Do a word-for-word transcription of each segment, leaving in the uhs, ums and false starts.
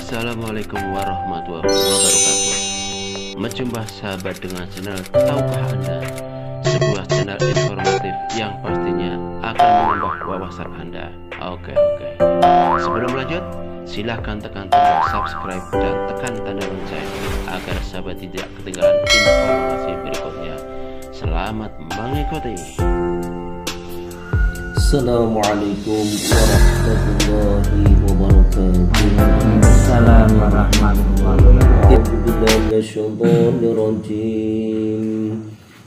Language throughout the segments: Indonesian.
Assalamualaikum warahmatullahi wabarakatuh. Menjumpa sahabat dengan channel Tahukah Anda, sebuah channel informatif yang pastinya akan menambah wawasan Anda. Oke oke. Sebelum lanjut, silahkan tekan tombol subscribe dan tekan tanda lonceng agar sahabat tidak ketinggalan informasi berikutnya. Selamat mengikuti. Assalamualaikum warahmatullahi wabarakatuh. Assalamualaikum warahmatullahi wabarakatuh.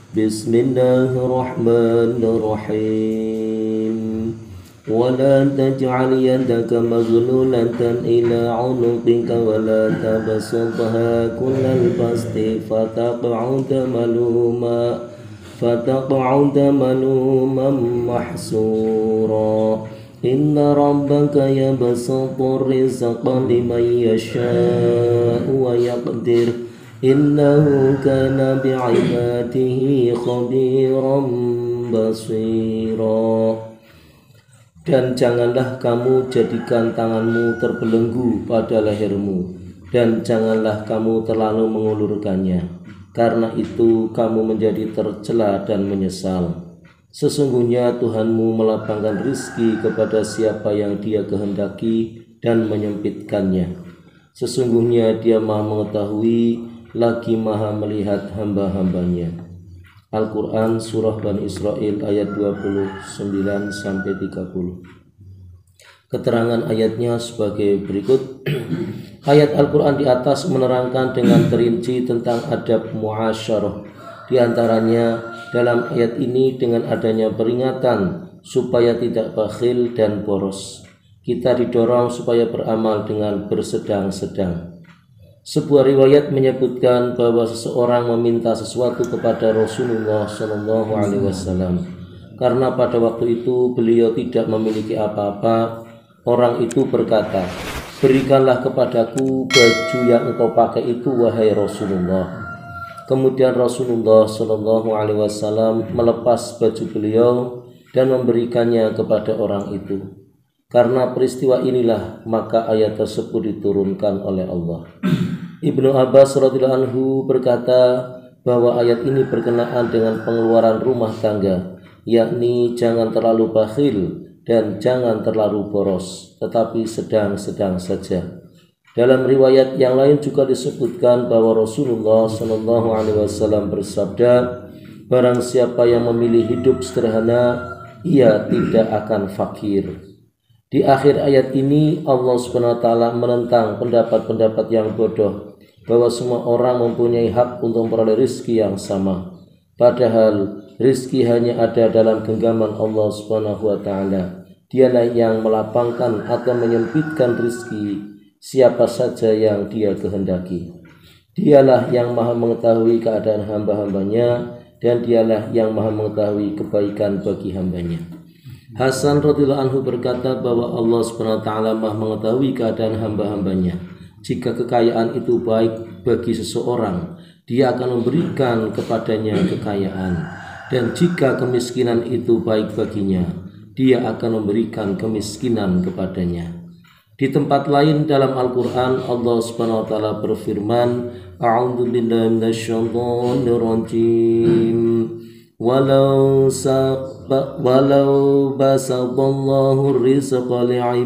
Bismillahirrahmanirrahim. Wala taj'al yadaka maghlulatan ila 'unuqika wala tabsutha kullal basti fataq'uda maluma فَتَقْعُدَ مَلُومًا مَحْسُورًا إِنَّ رَبَّكَ يَبْسُطُ الرِّزْقَ لِمَن يَشَاءُ وَيَقْدِرُ إِنَّهُ كَانَ بِعِبَادِهِ خَبِيرًا بَصِيرًا. Dan janganlah kamu jadikan tanganmu terbelenggu pada lehermu, dan janganlah kamu terlalu mengulurkannya. Karena itu kamu menjadi tercela dan menyesal. Sesungguhnya Tuhanmu melapangkan rizki kepada siapa yang Dia kehendaki dan menyempitkannya. Sesungguhnya Dia Maha mengetahui lagi Maha melihat hamba-hambanya. Al-Quran Surah Bani Israel ayat dua puluh sembilan sampai tiga puluh. Keterangan ayatnya sebagai berikut. Ayat Al-Quran di atas menerangkan dengan terinci tentang adab muasyarah. Di antaranya dalam ayat ini dengan adanya peringatan supaya tidak bakhil dan boros. Kita didorong supaya beramal dengan bersedang-sedang. Sebuah riwayat menyebutkan bahwa seseorang meminta sesuatu kepada Rasulullah shallallahu alaihi wasallam. Karena pada waktu itu beliau tidak memiliki apa-apa. Orang itu berkata, "Berikanlah kepadaku baju yang engkau pakai itu, wahai Rasulullah." Kemudian Rasulullah shallallahu alaihi wasallam melepas baju beliau dan memberikannya kepada orang itu. Karena peristiwa inilah maka ayat tersebut diturunkan oleh Allah. Ibnu Abbas radhiyallahu anhu berkata bahwa ayat ini berkenaan dengan pengeluaran rumah tangga, yakni jangan terlalu bakhil dan jangan terlalu boros, tetapi sedang-sedang saja. Dalam riwayat yang lain juga disebutkan bahwa Rasulullah shallallahu alaihi wasallam bersabda, barang siapa yang memilih hidup sederhana, ia tidak akan fakir. Di akhir ayat ini Allah subhanahu wa taala menentang pendapat-pendapat yang bodoh bahwa semua orang mempunyai hak untuk memperoleh rizki yang sama. Padahal rizki hanya ada dalam genggaman Allah subhanahu wa ta'ala. Dialah yang melapangkan atau menyempitkan rizki siapa saja yang Dia kehendaki. Dialah yang maha mengetahui keadaan hamba-hambanya, dan dialah yang maha mengetahui kebaikan bagi hambanya. Hasan radhiyallahu anhu berkata bahwa Allah subhanahu wa ta'ala maha mengetahui keadaan hamba-hambanya. Jika kekayaan itu baik bagi seseorang, Dia akan memberikan kepadanya kekayaan, dan jika kemiskinan itu baik baginya, Dia akan memberikan kemiskinan kepadanya. Di tempat lain dalam Al-Quran Allah subhanahu wa ta'ala berfirman, A'udzu billahi minasyaitonir rajim. Walau sabba walau basadallahu rizqa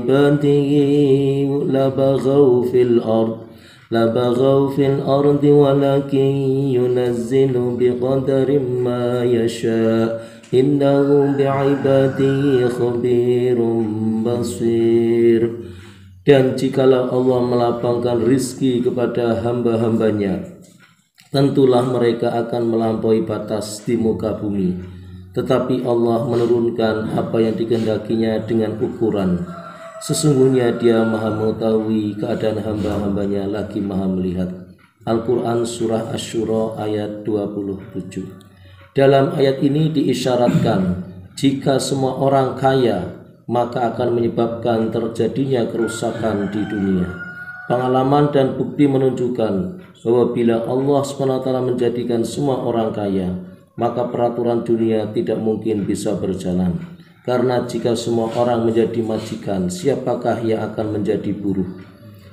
li'ibadihi labaghaw fil ard labaghaw fil ardi walakin yunazzilu biqadarin ma yasha. Innahu bi'ibadihi khabirum basir. Dan jikalau Allah melapangkan rizki kepada hamba-hambanya, tentulah mereka akan melampaui batas di muka bumi. Tetapi Allah menurunkan apa yang dikehendakinya dengan ukuran. Sesungguhnya Dia maha mengetahui keadaan hamba-hambanya lagi maha melihat. Al-Quran Surah Asy-Syura ayat dua puluh tujuh. Dalam ayat ini diisyaratkan jika semua orang kaya maka akan menyebabkan terjadinya kerusakan di dunia. Pengalaman dan bukti menunjukkan bahwa bila Allah subhanahu wa taala menjadikan semua orang kaya, maka peraturan dunia tidak mungkin bisa berjalan. Karena jika semua orang menjadi majikan, siapakah yang akan menjadi buruh?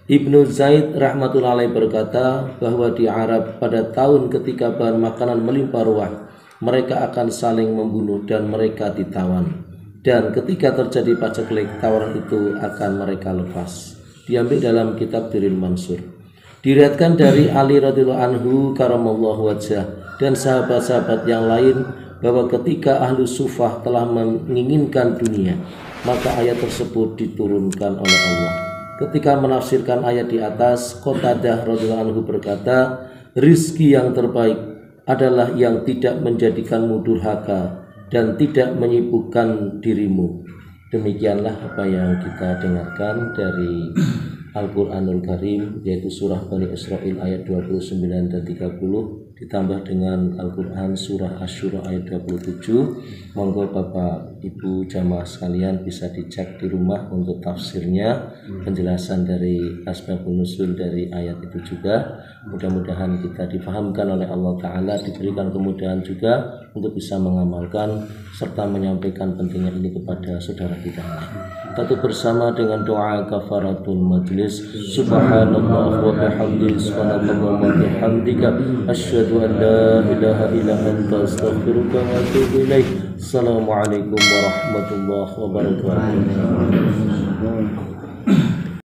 Ibnu Zaid rahmatullahi alaih berkata bahwa di Arab pada tahun ketika bahan makanan melimpah ruah, mereka akan saling membunuh dan mereka ditawan. Dan ketika terjadi paceklik, tawaran itu akan mereka lepas. Diambil dalam kitab Diril Mansur. Diriwayatkan dari Ali radhiyallahu anhu karamallahu wajhah dan sahabat-sahabat yang lain bahwa ketika ahlu sufah telah menginginkan dunia, maka ayat tersebut diturunkan oleh Allah. Ketika menafsirkan ayat di atas, Qatadah radhiyallahu anhu berkata, rizki yang terbaik adalah yang tidak menjadikanmu durhaka dan tidak menyibukkan dirimu. Demikianlah apa yang kita dengarkan dari Al-Quranul Karim, yaitu surah Bani Israil ayat dua puluh sembilan dan tiga puluh, ditambah dengan Al-Quran surah Asy-Syura ayat dua puluh tujuh. Monggo Bapak Ibu jamaah sekalian bisa dicek di rumah untuk tafsirnya, penjelasan dari asbabun nuzul dari ayat itu juga. Mudah-mudahan kita difahamkan oleh Allah Ta'ala, diberikan kemudahan juga untuk bisa mengamalkan serta menyampaikan pentingnya ini kepada saudara kita. Kita bersama dengan doa kafaratul majlis. Subhanallah wa bihamdihi, subhanallah wa bihamdika, asyhadu an la ilaha illa anta, astaghfiruka wa atubu ilaik. Assalamualaikum warahmatullahi wabarakatuh.